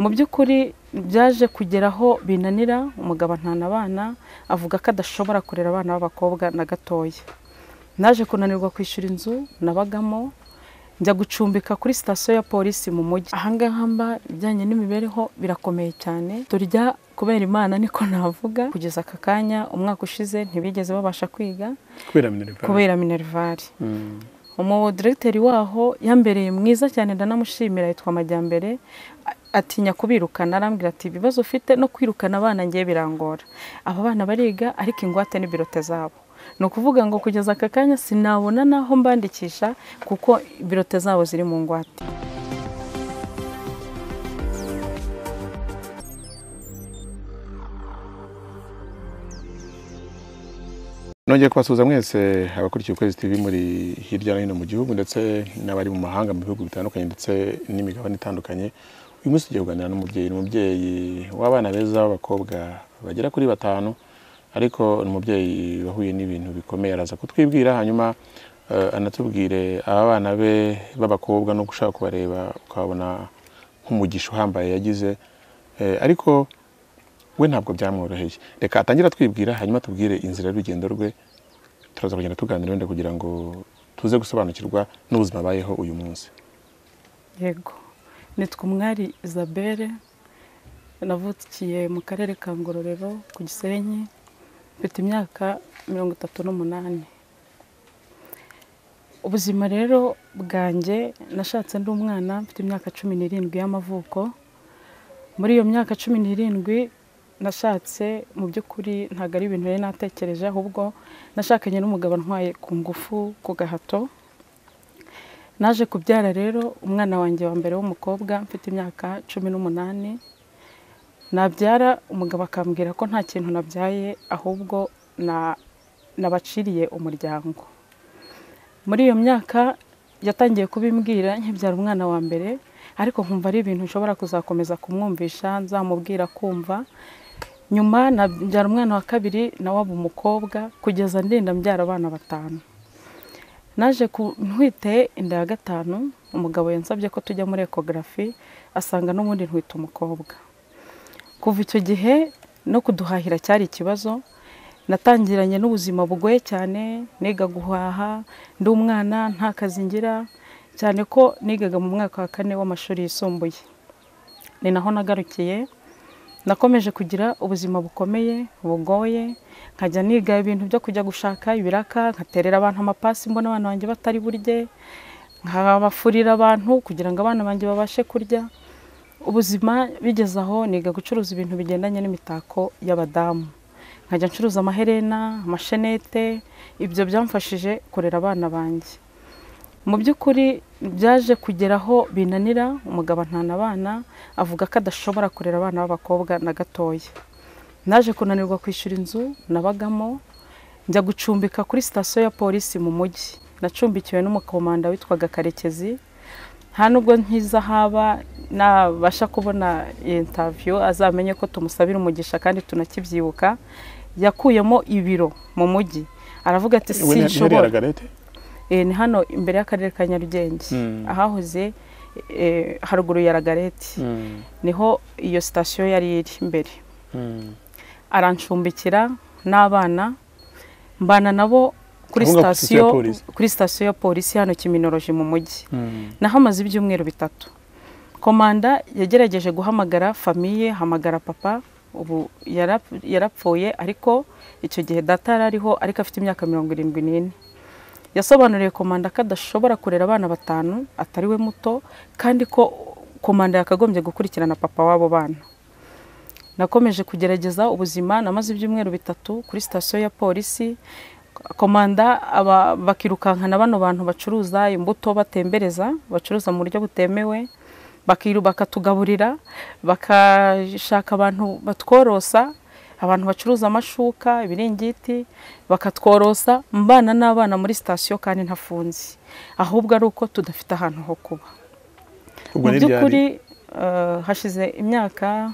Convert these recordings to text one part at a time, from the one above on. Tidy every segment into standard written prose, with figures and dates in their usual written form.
mu by'ukuri byaje kugeraho binanira umugabo ntana abana avuga ko adashobora kurera abana b'abakobwa na gatoya. Naje kunanirwa kwishyura inzu nabagamo, njya gucumbika kuri sitasiyo ya polisi mu mujyi. Ahangaha mba bijyanye n'imibereho birakomeye cyane, turya kubera Imana niko navuga. Kugeza aka kanya umwaka ushize ntibigeze babasha kwiga kubera minervari. Umudiregiteri waho yambereye mwiza cyane, ndanamushimira, yitwa Majyambere. Atinya kubirukana, arambwira ati ibibazo ufite no kwirukana abana ngiye birangora, aba bana bariga ariko ingwate ni birote zabo. Ni ukuvuga ngo kugeza aka kanya sinabona naho mbandikisha kuko birote zabo ziri mu ngwate. Nongeye kubasuhuza mwese abakurikiye Ukwezi TV muri hirya no hino mu gihugu ndetse n'abari mu mahanga mu bihugu bitandukanye ndetse n'imigabane itandukanye. Uyu munsi tugiye kuganira n'umubyeyi w'abana beza b'abakobwa bagera kuri 5, ariko umubyeyi wahuye n'ibintu bikomeye. Araza kutwibwira hanyuma anatubwire aba bana be b'abakobwa no gushaka kubareba ukabona nk'umugisha uhambaye yagize, ariko we ntabwo byamworoheye. Reka atangira twibwira hanyuma tubwire inzira y'urugendo rwe, turaza kugenda tuganira wenda kugira ngo tuze gusobanukirwa n'ubuzima bayeho uyu munsi. Yego, nitwa Umwari Isabelle, navukiye mu karere ka Ngororero ku Gisenyi, mfite imyaka 38. Ubuzima rero bwanjye, nashatse ndi umwana mfite imyaka 17 y'amavuko. Muri iyo myaka 17 nashatse mu by'ukuri ntago ari ibintu rero natekereje, ahubwo nashakanye n'umugabo ntwaye ku ngufu ku gahato. Naje kubyara rero umwana wanjye wa mbere w'umukobwa mfite imyaka 18. Nabyara umugabo akambwira ko nta kintu nabyaye, ahubwo nabaciriye umuryango. Muri iyo myaka yatangiye kubimbwira nkibyara umwana wa mbere, ariko nkumva ari ibintu nshobora kuzakomeza kumwumvisha, nzamubwira kumva. Nyuma nabyara umwana wa kabiri nawe aba umukobwa, kugeza ndinda mbyara abana 5. Naje ntwite inda ya 5, umugabo yansabye ko tujya muri ecography, asanga n'ubundi ntwite umukobwa. Kuva icyo gihe no kuduhahira cyari ikibazo. Natangiranye n'ubuzima bugoye cyane, niga guhaha ndi umwana nta kazi ngira, cyane ko nigaga mu mwaka wa 4 w'amashuri yisumbuye. Ni naho nagarukiye. Nakomeje kugira ubuzima bukomeye bugoye, nkajya niga ibintu byo kujya gushaka ibiraka, nkaterera abantu amapasi mbona abana banjye batari burye, nkabafurira abantu kugira ngo abana banjye babashe kurya. Ubuzima bigeze aho niga gucuruza ibintu bigendanye n'imitako y'abadamu, nkajya ncuruza amaherena, amashenete. Ibyo byamfashije kurera abana banjye. Mu by'ukuri byaje kugeraho binanira umugabo ntana abana avuga ko adashobora kurera abana b'abakobwa na gatoya. Naje kunanirwa kwishyura inzu nabagamo, njya gucumbika kuri sitasiyo ya polisi mu mujyi. Nacumbikiwe n'umukomanda witwaga Karekezi. Nta nubwo nkiza haba nabasha kubona interview azamenye ko tumusabira umugisha kandi tunakibyibuka. Yakuyemo ibiro mu mujyi, aravuga ati sinshobora. Ni hano imbere y'akarere ka Nyarugenge, ahahoze haruguru ya Ragareti, niho iyo sitasiyo yari iri imbere. Arancumbikira n'abana, mbana nabo kuri sitasiyo ya polisi hano Kiminoroji mu mujyi. Nahamaze ibyumweru 3. Komanda yagerageje guhamagara famiye, hamagara papa, ubu yarapfuye, ariko icyo gihe data yarariho ariko afite imyaka 74. Yasobanuriye komanda ko adashobora kurera abana 5, atari we muto, kandi ko komanda yakagombye gukurikirana papa wabo bana. Nakomeje kugerageza ubuzima, namaze ibyumweru 3 kuri sitasiyo ya polisi. Komanda bakirukankana bano bantu bacuruza imbuto batembereza, bacuruza mu buryo butemewe, bakatugaburira, bakashaka abantu batworosa, abantu bacuruza amashuka, ibiringiti, bakatworosa. Mbana n'abana muri sitasiyo kandi ntafunze, ahubwo ari uko tudafite ahantu ho kuba. Mu by'ukuri hashize imyaka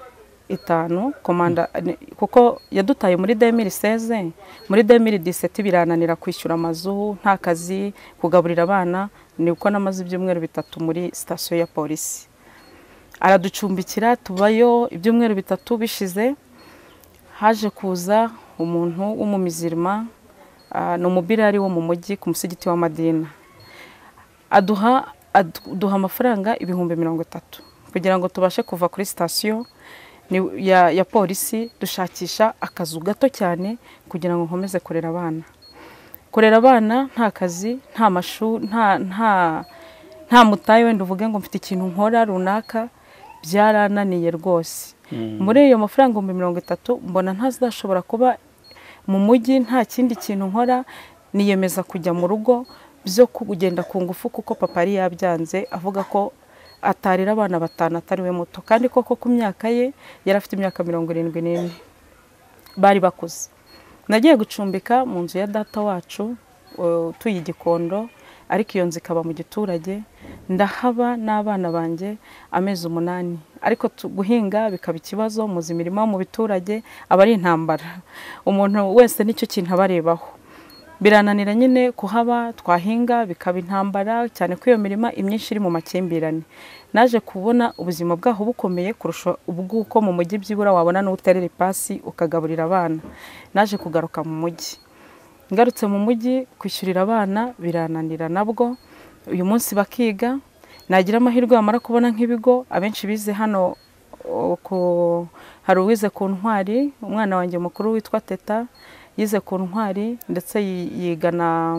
5 komanda, kuko yadutaye muri 2016, muri 2017 birananira kwishyura amazu, nta kazi, kugaburira abana. Niko namaze ibyumweru 3 muri sitasiyo ya polisi. araducumbikira tubayo ibyumweru 3 bishize. Haje kuza umuntu w'umumizirima ni umubirari wo mu mujyi ku musigiti wa Madina, aduha amafaranga 30,000 kugira ngo tubashe kuva kuri sitasiyo ya polisi dushakisha akazu gato cyane kugira ngo nkomeze kurera abana nta kazi, nta mashu, nta mutayi wenda uvuge ngo mfite ikintu nkora runaka, byarananiye rwose. Muri iyo mafaranga 30,000 mbona ntazashobora kuba mu mujyi nta kindi kintu nkora, niyemeza kujya mu rugo byo kugenda ku ngufu kuko papa yari yabyanze avuga ko atarira abana 5 atari we muto, kandi koko ku myaka ye yari afite imyaka 74 bari bakuze. Nagiye gucumbika mu nzu ya data wacu tuyi Gikondo, ariko iyo nzu ikaba mu giturage, ndahaba n'abana banjye amezi 8, ariko guhinga bikaba ikibazo, muzi imirimo mu biturage aba ari intambara, umuntu wese nicyo kintu abarebaho. Birananira nyine kuhaba, twahinga bikaba intambara cyane ko iyo mirima imyinshi iri mu makimbirane. Naje kubona ubuzima bwaho bukomeye kurusha ubwuko mu mujyi byibura wabona n'uterera ipasi ukagaburira abana. Naje kugaruka mu mujyi, ngarutse mu mujyi kwishyurira abana birananira nabwo. Uyu munsi bakiga, nagira amahirwe amara kubona nk'ibigo abenshi bize hano, hari uwize ku Ntwari, umwana wanjye mukuru witwa Teta yize ku Ntwari ndetse yigana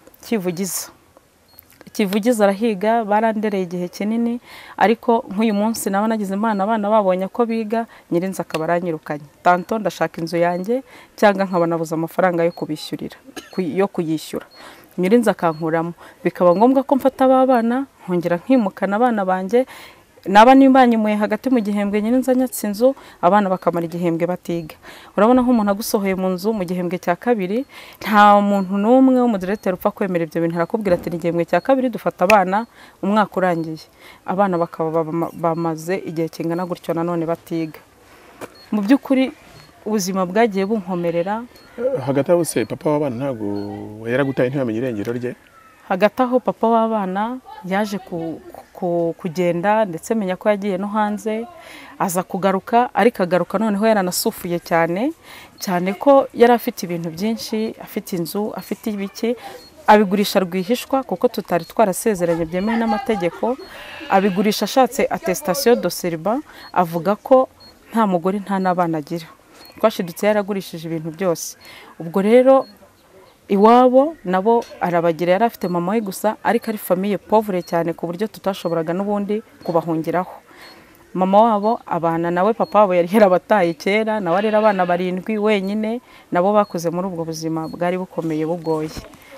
Kivugiza arahiga, barandereye igihe kinini, ariko nk'uyu munsi naba nagize imana abana babonye ko biga, nyirinzi akaba aranyirukanye. Tanto ndashaka inzu yanjye cyangwa nkaba nabuze amafaranga yo kubishyurira, yo kuyishyura, nyirinzi akankuramo, bikaba ngombwa ko mfata abana nkongera nkimukana abana banjye, naba nimbanyimuye hagati mu gihembwe nyirinzi anyatse inzu, abana bakamara igihembwe batiga. Urabona nk'umuntu agusohoye mu nzu mu gihembwe cya 2, nta muntu n'umwe w'umudirecteur upfa kwemera ibyo bintu, arakubwira ati igihembwe cya 2 dufata abana umwaka urangiye, abana bakaba bamaze igihe kingana gutyo nanone batiga. Mu by'ukuri ubuzima bwagiye bunkomerera. Hagati aho se papa w'abana ntago yaragutaye ntiyamenye irengero rye? Hagati aho papa w'abana yaje kugenda ndetse menya ko yagiye no hanze, aza kugaruka, ariko agaruka noneho yaranasufuye cyane ko yari afite ibintu byinshi, afite inzu, afite ibiki, abigurisha rwihishwa kuko tutari twarasezeranye byemewe n'amategeko, abigurisha ashatse attestation de celibat, avuga ko nta mugore nta n'abana agira. Twashidutse yaragurishije ibintu byose. Ubwo rero iwabo nabo arabagira, yari afite mama we gusa, ariko ari famille pauvre cyane ku buryo tutashoboraga n'ubundi kubahungiraho. Mama wabo abana nawe papa wabo yari yarabataye kera, nawe arera abana 7 wenyine, nabo bakuze muri ubwo buzima bwari bukomeye bugoye.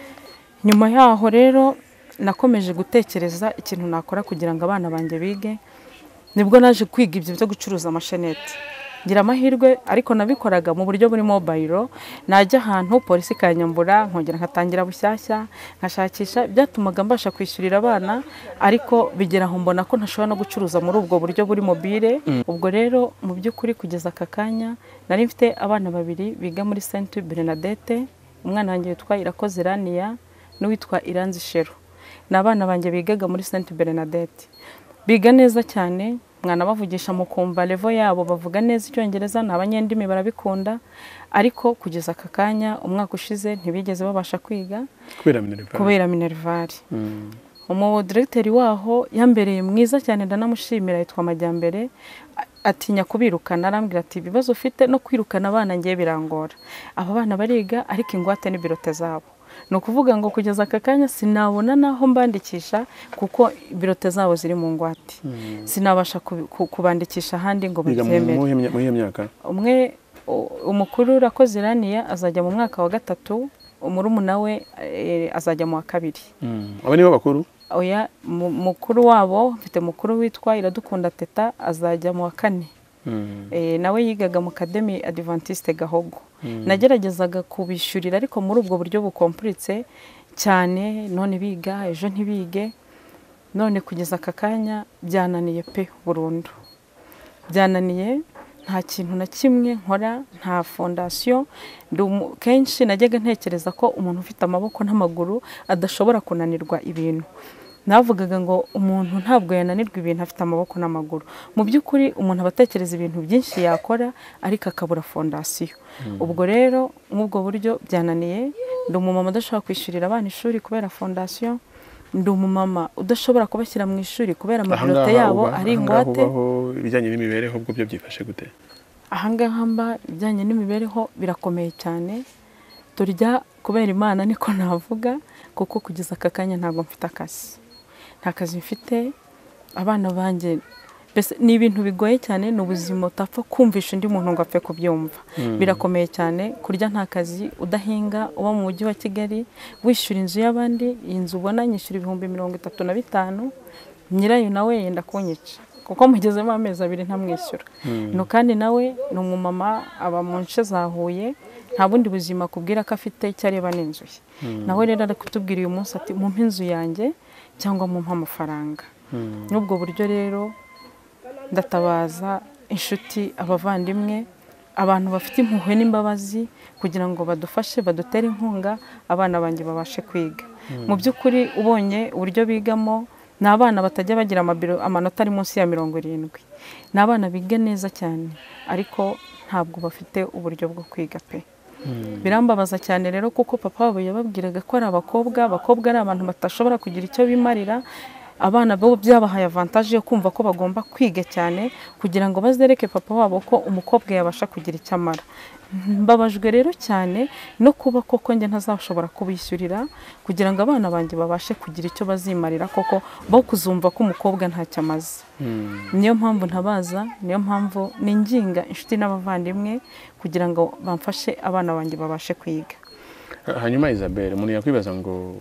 Nyuma yaho rero nakomeje gutekereza ikintu nakora kugira ngo abana banjye bige, nibwo naje kwiga ibyo byo gucuruza amashenete. Ngira amahirwe, ariko nabikoraga mu buryo buri mobile, najya ahantu polisi kanyambura nkongera nkatangira bushyashya, nkashakisha, byatumaga mbasha kwishyurira abana, ariko bigera aho mbona ko ntashobora no gucuruza muri ubwo buryo buri mobile. Ubwo rero mu by'ukuri kugeza aka kanya nari mfite abana 2 biga muri Sainte Bernadette, umwana wanjye witwa Irakoze Rania n'uwitwa Iranzi Shero. N'abana banjye bigaga muri Sainte Bernadette, biga neza cyane, mwana bavugisha mu kumva level yabo, bavuga neza icyongereza, n'abanyendimi barabikunda, ariko kugeza aka kanya umwaka ushize ntibigeze babasha kwiga kubera Minerval. Umudirecteur waho yambereye mwiza cyane, ndanamushimira, yitwa Majyambere, atinya kubirukana, arambwira ati ibibazo ufite no kwirukana abana ngiye birangora, aba bana bariga ariko ingwate ni birote zabo. No kuvuga ngo kugeza aka kanya sinabona naho mbandikisha kuko birote zabo ziri mu ngwate, sinabasha kubandikisha handi ngo babyemere. Mu myaka umwe umukuru Irakoze Rania azajya mu mwaka wa 3, umurumuna we azajya mu wa 2. Aba nibo bakuru? Oya, mukuru wabo mfite mukuru witwa Iradukunda Teta azajya mu wa 4. Nawe yigaga mu Academy Adventiste Gahogo. Nageragezaga kubishyurira, ariko muri ubwo buryo bukompuritse cyane, none biga ejo ntibige, none kugeza aka kanya byananiye pe burundu, byananiye. Nta kintu na kimwe nkora, nta fondation. Kenshi najyaga ntekereza ko umuntu ufite amaboko n'amaguru adashobora kunanirwa ibintu. navugaga ngo umuntu ntabwo yananirwa ibintu afite amaboko n'amaguru. Mu by'ukuri umuntu aba atekereza ibintu byinshi yakora ariko akabura fondasiyo. Ubwo rero nk'ubwo buryo byananiye, ndi umumama udashobora kwishyurira abana ishuri kubera fondasiyo, ndi umumama udashobora kubashyira mu ishuri kubera amabirote yabo ari ingwate. Ibijyanye n'imibereho ubwo byo byifashe gute? Ahangaha mba ibijyanye n'imibereho birakomeye cyane, turya kubera Imana niko navuga, kuko kugeza aka kanya ntabwo mfite akazi, nta kazi mfite. Abana banjye mbese ni ibintu bigoye cyane, ni ubuzima utapfa kumvisha undi muntu ngo apfe kubyumva. Birakomeye cyane kurya nta kazi, udahinga, uba mu mujyi wa Kigali wishyura inzu y'abandi. Iyi nzu ubona nyishyura ibihumbi 35, nyirayo nawe yenda kunyica kuko mugezemo amezi 2 ntamwishyura. No kandi nawe ni umumama aba mu nce za Huye, nta bundi buzima kubwira ko afite icyo areba n'inzu ye. Nawe rero ari kutubwira uyu munsi ati mumpe inzu yanjye cyangwa mumpe amafaranga. N'ubwo buryo rero ndatabaza inshuti, abavandimwe, abantu bafite impuhwe n'imbabazi kugira ngo badufashe, badutere inkunga abana banjye babashe kwiga. Mu by'ukuri ubonye uburyo bigamo, ni abana batajya bagira amanota ari munsi ya 70. Ni abana biga neza cyane ariko ntabwo bafite uburyo bwo kwiga pe. Birambabaza cyane rero kuko papa wabo yababwiraga ko ari abakobwa ari abantu batashobora kugira icyo bimarira. Abana bo byabahaye avantage yo kumva ko bagomba kwiga cyane kugira ngo bazereke papa wabo ko umukobwa yabasha kugira icyo amara. Mbabajwe rero cyane no kuba koko njye ntazashobora kubishyurira kugira ngo abana banjye babashe kugira icyo bazimarira, koko bo kuzumva ko umukobwa ntacyo amaze. Niyo mpamvu ntabaza, niyo mpamvu ninginga inshuti n'abavandimwe kugira ngo bamfashe abana banjye babashe kwiga. Hanyuma Isabelle, umuntu yakwibaza ngo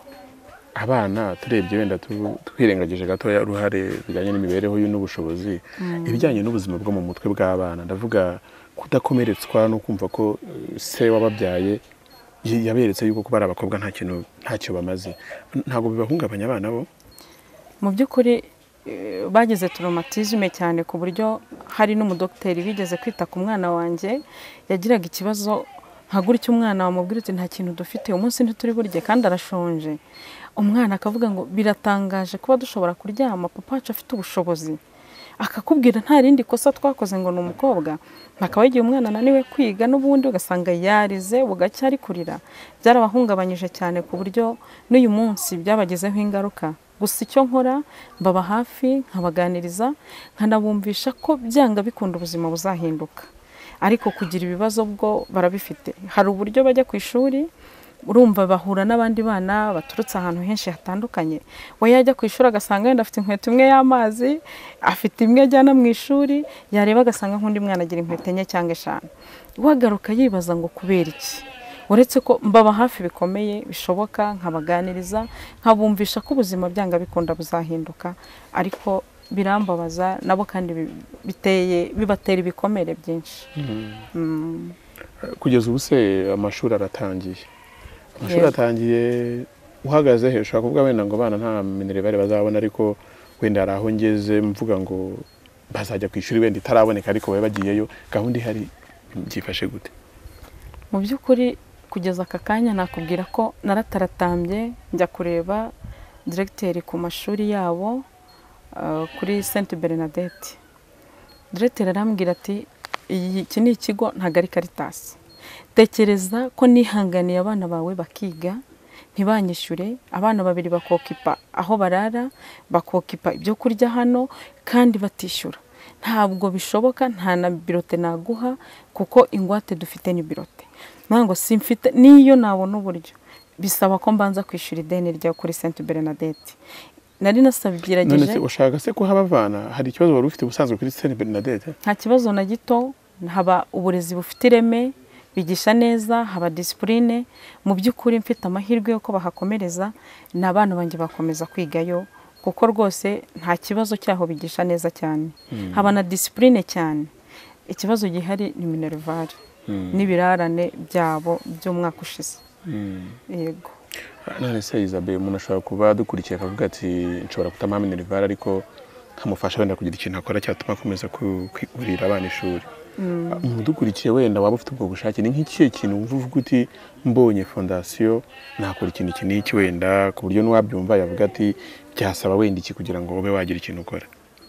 abana turebye wenda twirengagije gatoya uruhare bijyanye n'imibereho n'ubushobozi, ibijyanye n'ubuzima bwo mu mutwe bw'abana, ndavuga kudakomeretswa no kumva ko se wababyaye yaberetse yuko kuba ari abakobwa ntacyo bamaze, ntabwo bibahungabanya abana bo? Mu by'ukuri bagize traumatisme cyane ku buryo hari n'umudokiteri bigeze kwita ku mwana wanjye, yagiraga ikibazo nkagura icyo umwana wamubwira ati nta kintu dufite umunsi ntituri burye kandi arashonje. Umwana akavuga ngo biratangaje kuba dushobora kuryama, papa wacu afite ubushobozi, akakubwira nta rindi kosa twakoze ngo ni umukobwa. Akaba yagiye umwana ananiwe kwiga n'ubundi ugasanga yarize bugacya ari kurira. Byarabahungabanyije cyane ku buryo n'uyu munsi byabagezeho ingaruka. Gusa icyo nkora mbaba hafi, nkabaganiriza, nkanabumvisha ko byanga bikunda ubuzima buzahinduka, ariko kugira ibibazo bwo barabifite. Hari uburyo bajya ku ishuri, urumva bahura n'abandi bana baturutse ahantu henshi hatandukanye. We yajya ku ishuri agasanga yenda afite inkweto imwe y'amazi, afite imwe ajyana mu ishuri, yareba agasanga nk'undi mwana agira inkweto 4 cyangwa 5. Wagaruka yibaza ngo kubera iki? Uretse ko mbaba hafi bikomeye bishoboka, nkabaganiriza, nkabumvisha ko ubuzima byanga bikunda buzahinduka, ariko birambabaza nabo kandi bibatera ibikomere byinshi. Kugeza ubu se amashuri aratangiye, uhagaze he ushaka kuvuga wenda ngo bana nta minerivare bazabona, ariko wenda hari aho ngeze mvuga ngo bazajya ku ishuri wenda itaraboneka ariko babe bagiyeyo, gahunda ihari byifashe gute? Mu by'ukuri kugeza aka kanya nakubwira ko narataratambye njya kureba directeur ku mashuri yabo kuri Sainte Bernadette. Directeur arambwira ati iki ni ikigo ntago ari Caritas, tekereza ko nihanganiye abana bawe bakiga ntibanyishyure, abana 2 bakokipa aho barara, bakokipa ibyo kurya hano kandi batishyura. Ntabwo bishoboka, nta na birote naguha kuko ingwate dufite ni birote. Nango simfite, niyo nabona uburyo bisaba ko mbanza kwishyura ideni rya kuri Sainte Bernadette. Nari nasabigerageje. None ushaka se ko habavana, hari ikibazo wari ufite ubusanzwe kuri Sainte Bernadette? Nta kibazo na gito, haba uburezi bufite ireme, bigisha neza, haba discipline. Mu by'ukuri mfite amahirwe yo ko bahakomereza n'abana banjye bakomeza kwigayo, kuko rwose nta kibazo cyaho bigisha neza cyane. Haba na discipline cyane. Ikibazo gihari ni minerivare n'ibirarane byabo by'umwaka ushize. Yego. None se Isabelle, umuntu ashobora kuba dukurikiye akavuga ati nshobora kutama minerivare ariko nkamufasha wenda kugira ikintu akora cyatuma akomeza kwigurira abana ishuri. Dukurikiye wenda waba ufite ubwo bushake, ni nk'ikihe kintu uvuga uti mbonye fondasiyo nakora ikintu iki n'iki wenda ku buryo n'uwabyumva yavuga ati byasaba wenda iki kugira ngo ube wagira ikintu ukora?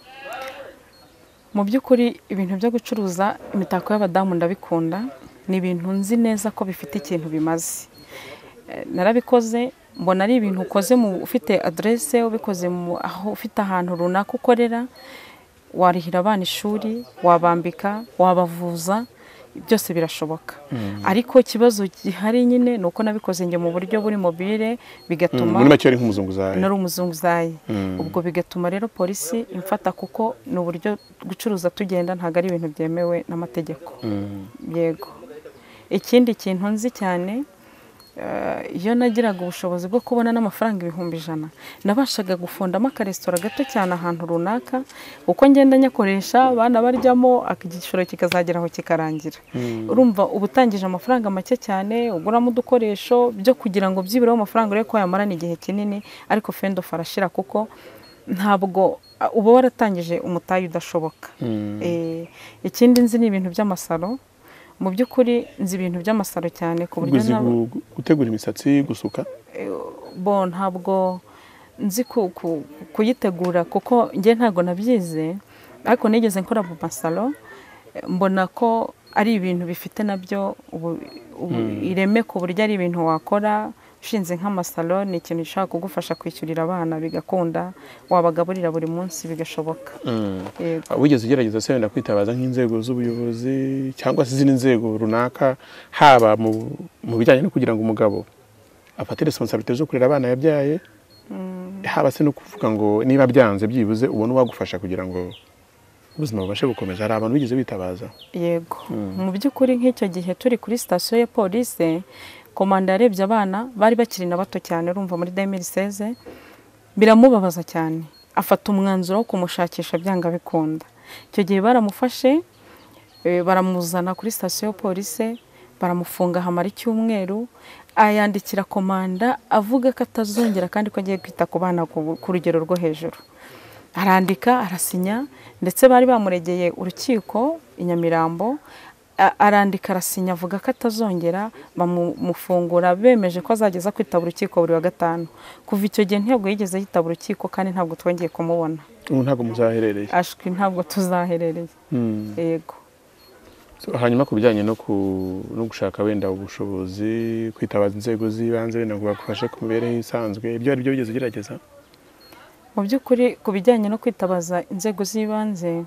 Mu by'ukuri ibintu byo gucuruza imitako y'abadamu ndabikunda, ni ibintu nzi neza ko bifite ikintu bimaze. Narabikoze, mbona ari ibintu ukoze ufite adresse, ubikoze aho ufite ahantu runaka ukorera, warihira abana ishuri, wabambika, wabavuza, byose birashoboka. Ariko ikibazo gihari nyine ni uko nabikoze njye mu buryo buri mobile, bigatuma muri make ari nk'umuzunguzayi. nari umuzunguzayi. Ubwo bigatuma rero polisi imfata kuko ni uburyo gucuruza tugenda, ntabwo ari ibintu byemewe n'amategeko. Yego. Ikindi kintu nzi cyane, iyo nagiraga ubushobozi bwo kubona n'amafaranga 1,100, nabashaga gufondamo akaresitora gato cyane ahantu runaka, uko ngenda nyakoresha abana baryamo, igishoro kikazageraho kikarangira. Urumva ubutangije amafaranga make cyane, uguramo udukoresho byo kugira ngo byibireho amafaranga ureko ko yamarana igihe kinini, ariko fendo farashira kuko ntabwo uba waratangije umutayi udashoboka. Ikindi nzi ni ibintu by'amasaro. Mu by'ukuri nzi ibintu by'amasaro cyane ku buryo gutegura imisatsi, gusuka. Ntabwo nzi kuyitegura kuko njye ntago nabyize, ariko nigeze nkora mu masaro, mbona ko ari ibintu bifite nabyo ireme ku buryo ari ibintu wakora ushinze nk'amasaro, ni ikintu gishaka kugufasha kwishyurira abana bigakunda, wabagaburira buri munsi bigashoboka. Wigeze ugerageza se wenda kwitabaza nk'inzego z'ubuyobozi cyangwa se izindi nzego runaka, haba mu bijyanye no kugira ngo umugabo afate responsabilité zo kurera abana yabyaye, haba se no kuvuga ngo niba byanze byibuze ubone uwagufasha kugira ngo ubuzima bubashe gukomeza? Hari abantu bigeze bitabaza? Yego. Mu by'ukuri nk'icyo gihe turi kuri station ya polisi, komanda yarebye abana bari bakiri na bato cyane, urumva muri 2016, biramubabaza cyane, afata umwanzuro wo kumushakisha byanga bikunda. Icyo gihe baramufashe, baramuzana kuri station ya polisi, baramufunga hamara icyumweru, ayandikira komanda avuga ko atazongera kandi ko agiye kwita ku bana ku rugero rwo hejuru. Arandika, arasinya, ndetse bari bamuregeye urukiko i Nyamirambo, arandika arasinya avuga ko atazongera, bamufungura bemeje ko azageza kwitaba urukiko buri wa gatanu. Kuva icyo gihe ntabwo yigeze yitaba urukiko kandi ntabwo twongeye kumubona. Ntabwo muzaherereye? Ashwi ntabwo tuzaherereye. Yego. Hanyuma ku bijyanye no gushaka wenda ubushobozi, kwitabaza inzego z'ibanze wenda ngo bagufashe ku mibereho isanzwe, ibyo ari byo bigeze ugerageza? Mu by'ukuri ku bijyanye no kwitabaza inzego z'ibanze,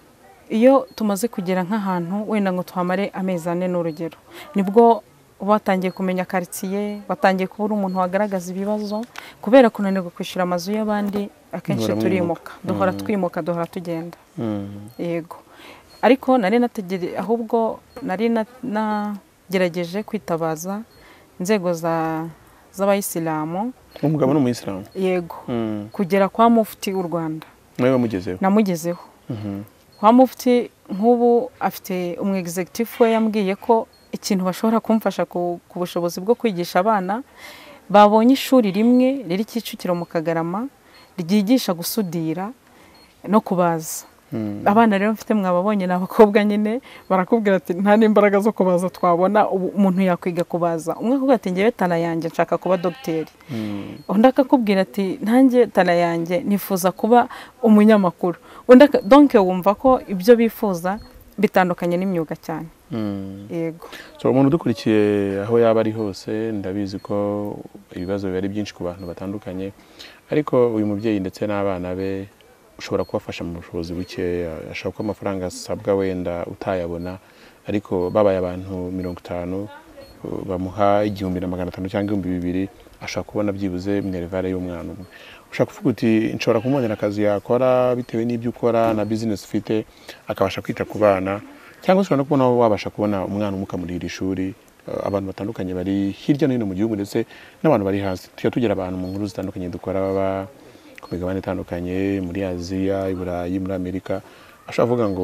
iyo tumaze kugera nk'ahantu wenda ngo tuhamare amezi 4 n'urugero, nibwo batangiye kumenya quartier, batangiye kubura umuntu wagaragaza ibibazo, kubera kunanirwa kwishyura amazu y'abandi, akenshi turimuka, duhora twimuka, duhora tugenda. Yego. Ariko ahubwo nari nagerageje kwitabaza inzego z'abayisilamu. Umugabo ni umuyisilamu? Yego. Kugera kwa mufti w'u Rwanda. Nawe wamugezeho? Namugezeho. Kwa mufti nk'ubu afite executive we yambwiye ko ikintu bashobora kumfasha ku bushobozi bwo kwigisha abana, babonye ishuri rimwe riri Kicukiro mu Kagarama ryigisha gusudira no kubaza. Abana rero mfite mwababonye n'abakobwa nyine, barakubwira ati nta n'imbaraga zo kubaza twabona, umuntu yakwiga kubaza. Umwe akubwira ati ngewe tana yanjye nshaka kuba dogiteri, undi akakubwira ati ntanjye tana yanjye nifuza kuba umunyamakuru. Donc wumva ko ibyo bifuza bitandukanye n'imyuga cyane. Yego. So umuntu udukurikiye aho yaba ari hose, ndabizi ko ibibazo biba ari byinshi ku bantu batandukanye, ariko uyu mubyeyi ndetse n'abana be ushobora kubafasha mu bushobozi buke, ashaka ko amafaranga asabwa wenda utayabona, ariko babaye abantu 50 bamuha 1,500 cyangwa 2,000, ashaka kubona byibuze minerivare y'umwana umwe. Ushaka kuvuga uti nshobora kumubonera akazi yakora bitewe n'ibyo ukora na business ufite, akabasha kwita ku bana, cyangwa ushobora no kubona wabasha kubona umwana umukamurira ishuri. Abantu batandukanye bari hirya no hino mu gihugu ndetse n'abantu bari hasi, tugira abantu mu nkuru zitandukanye dukora baba ku migabane itandukanye, muri Aziya, i Burayi, muri Amerika. Ashobora kuvuga ngo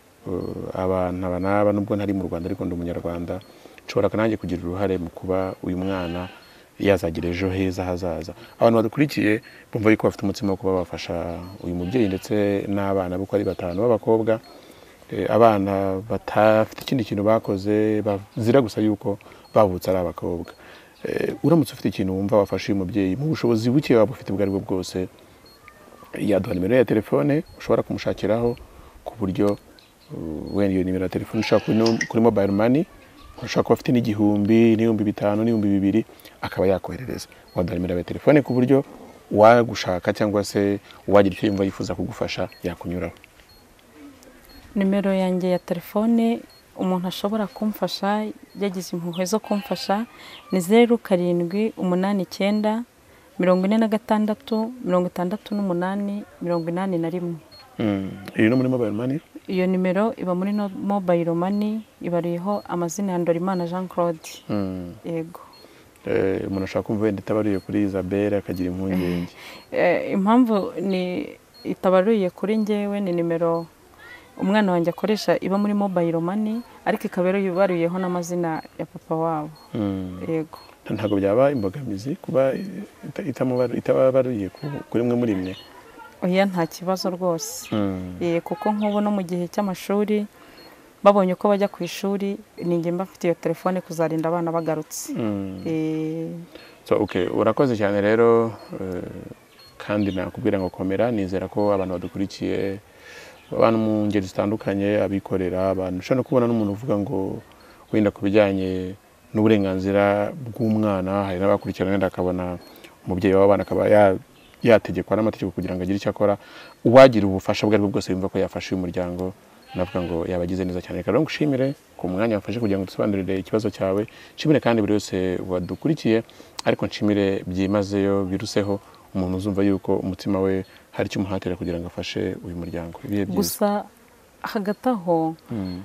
abantu abanaba nubwo ntari mu Rwanda ariko ndi umunyarwanda, nshobora nanjye kugira uruhare mu kuba uyu mwana yazagira ejo heza hazaza. Abantu badukurikiye bumva yuko bafite umutima wo kuba bafasha uyu mubyeyi ndetse n'abana bo ari 5 b'abakobwa, abana batafite ikindi kintu bakoze, bazira gusa yuko bavutse ari abakobwa. Uramutse ufite ikintu wumva wafasha uyu mubyeyi mu bushobozi buke waba ufite bwo aribwo bwose, yaduha nimero ya telefone ushobora kumushakiraho ku buryo wenda iyo nimero ya telefone ushaka kuri mobile money ushobora kuba afite n'igihumbi, n'ibihumbi 5, n'ibihumbi 2 akaba yakoherereza. Waduha nimero ya telefone ku buryo wagushaka cyangwa se wagira icyo yumva yifuza kugufasha yakunyuraho. Nimero yanjye ya telefone umuntu ashobora kumfasha yagize impuhwe zo kumfasha ni 0789 46 68 81. Iyo no muri mobile money? Iyo nimero iba muri mobile money, ibariho amazina ya Ndorimana Jean Claude. Yego. Umuntu ashaka kumva wenda itabaruye kuri Isabelle akagira impungenge. Impamvu ni itabaruye kuri njyewe ni nimero umwana wanjye akoresha iba muri mobile money ariko ikaba ibaruyeho n'amazina ya papa wabo. Yego. Ntabwo byaba imbogamizi kuba itabaruye kuri mwe muri mwe? Oya, nta kibazo rwose. Kuko nk'ubu no mu gihe cy'amashuri babonye ko bajya ku ishuri ninjye mba mfite iyo telefone kuzarinda abana bagarutse. So okay, urakoze cyane rero kandi nakubwira ngo komera, nizera ko abantu badukurikiye abantu mu ngeri zitandukanye, abikorera, abantu ushobora kubona n'umuntu uvuga ngo wenda kubijyanye n'uburenganzira bw'umwana, hari n'abakurikirana wenda akabona umubyeyi w'abana akaba yategekwa n'amategeko kugira ngo agire icyo akora, uwagira ubufasha bwo bwose yumva ko yafasha uyu muryango, navuga ngo yabagize neza cyane. Rero ngushimire ku mwanya wafashe kugira ngo dusobanurire ikibazo cyawe, nshimire kandi buri wese wadukurikiye, ariko nshimire byimazeyo biruseho umuntu uzumva yuko umutima we hari icyo umuhatira kugira ngo afashe uyu muryango. Ibihe byiza. Gusa hagati aho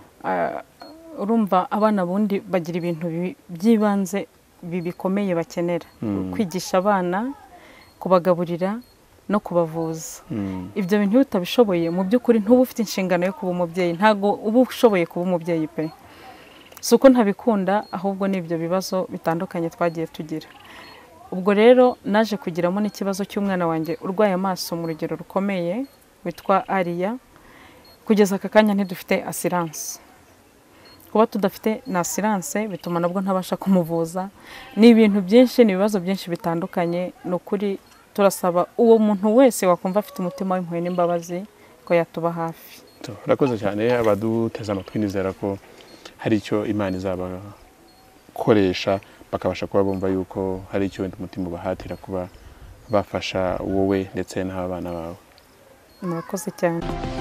urumva abana bundi bagira ibintu by'ibanze bikomeye bakenera, kwigisha abana, kubagaburira no kubavuza. Ibyo bintu utabishoboye mu by'ukuri ntuba ufite inshingano yo kuba umubyeyi, ntago uba ushoboye kuba umubyeyi pe. Si uko ntabikunda, ahubwo n'ibyo bibazo bitandukanye twagiye tugira. Ubwo rero naje kugiramo n'ikibazo cy'umwana wanjye urwaye amaso mu rugero rukomeye witwa Ariya. Kugeza aka kanya ntidufite assurance. Kuba tudafite na assurance bituma nabwo ntabasha kumuvuza. Ni ibintu byinshi, ni ibibazo byinshi bitandukanye. Nukuri turasaba uwo muntu wese wakumva afite umutima w'impuhwe n'imbabazi ko yatuba hafi. Urakoze cyane abaduteza amatwi, nizera ko hari icyo Imana izabakoresha bakabasha kuba bumva yuko hari icyo wenda umutima ubahatira kuba bafasha wowe ndetse n'abana bawe. Murakoze cyane.